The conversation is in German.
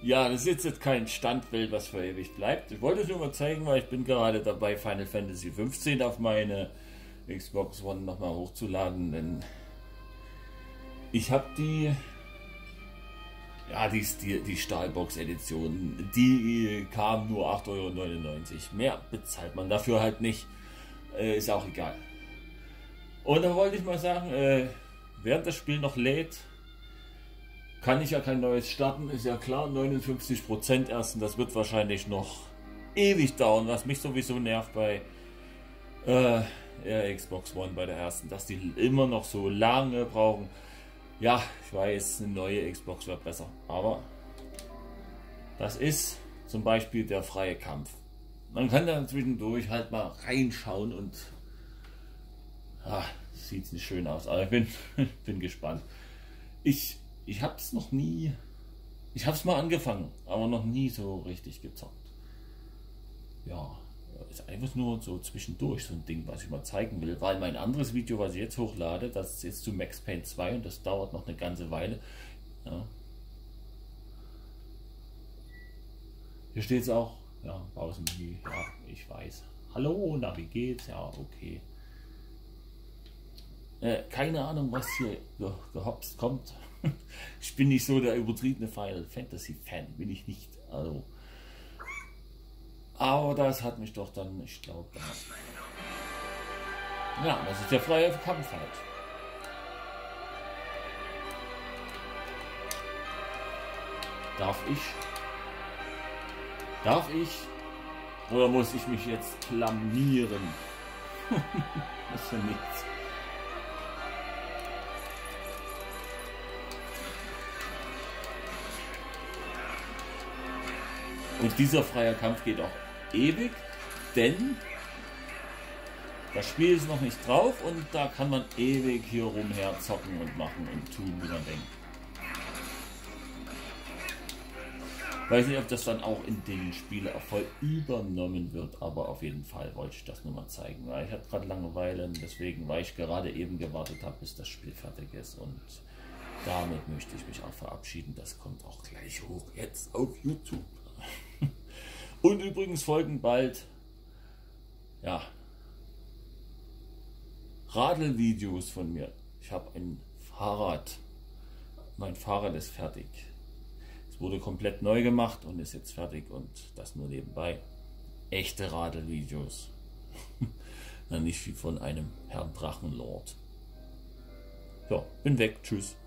Ja, das ist jetzt kein Standbild, was für ewig bleibt. Ich wollte es nur mal zeigen, weil ich bin gerade dabei, Final Fantasy 15 auf meine Xbox One nochmal hochzuladen, denn ich habe die Stahlbox-Edition, die kam nur 8,99 €. Mehr bezahlt man dafür halt nicht. Ist auch egal. Und da wollte ich mal sagen, während das Spiel noch lädt, kann ich ja kein neues starten, ist ja klar, 59% erst, und das wird wahrscheinlich noch ewig dauern, was mich sowieso nervt bei Xbox One bei der ersten, dass die immer noch so lange brauchen. Ja, ich weiß, eine neue Xbox wäre besser, aber das ist zum Beispiel der freie Kampf. Man kann da zwischendurch halt mal reinschauen und sieht nicht schön aus, aber ich bin gespannt. Ich habe es noch nie, ich habe es mal angefangen, aber noch nie so richtig gezockt. Ja, ist einfach nur so zwischendurch so ein Ding, was ich mal zeigen will, weil mein anderes Video, was ich jetzt hochlade, das ist jetzt zu Max Payne 2 und das dauert noch eine ganze Weile. Ja. Hier steht es auch, ja, Pausenmenü, ja, ich weiß. Hallo, na, wie geht's? Ja, okay. Keine Ahnung, was hier gehopst kommt. Ich bin nicht so der übertriebene Final Fantasy Fan, bin ich nicht. Also. Aber das hat mich doch dann, ich glaube, ja, das ist der freie Kampf halt. Darf ich? Oder muss ich mich jetzt blamieren? Das ist ja nichts. Und dieser freie Kampf geht auch ewig, denn das Spiel ist noch nicht drauf und da kann man ewig hier rumher zocken und machen und tun, wie man denkt. Weiß nicht, ob das dann auch in den Spielerfolg übernommen wird, aber auf jeden Fall wollte ich das nur mal zeigen, weil ich hatte gerade Langeweile und deswegen, weil ich gerade eben gewartet habe, bis das Spiel fertig ist, und damit möchte ich mich auch verabschieden. Das kommt auch gleich hoch jetzt auf YouTube. Und übrigens folgen bald, ja, Radelvideos von mir. Ich habe ein Fahrrad, mein Fahrrad ist fertig. Es wurde komplett neu gemacht und ist jetzt fertig, und das nur nebenbei. Echte Radelvideos. Na, nicht wie von einem Herrn Drachenlord. So, bin weg, tschüss.